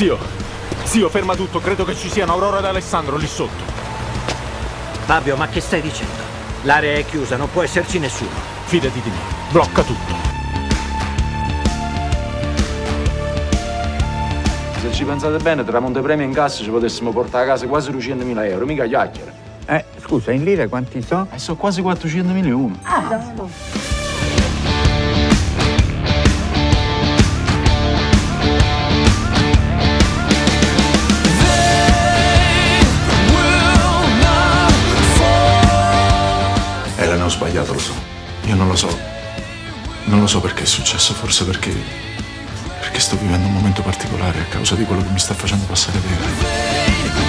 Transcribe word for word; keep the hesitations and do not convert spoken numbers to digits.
Zio, zio, ferma tutto, credo che ci siano Aurora ed Alessandro lì sotto. Fabio, ma che stai dicendo? L'area è chiusa, non può esserci nessuno. Fidati di me, blocca tutto. Se ci pensate bene, tra montepremi e incasso ci potessimo portare a casa quasi duecentomila euro, mica chiacchiere. Eh, scusa, in lire quanti sono? E sono quasi quattrocentomila e uno. Ah, no. Elena, ho sbagliato, lo so. Io non lo so. Non lo so perché è successo, forse perché... perché sto vivendo un momento particolare a causa di quello che mi sta facendo passare Vera.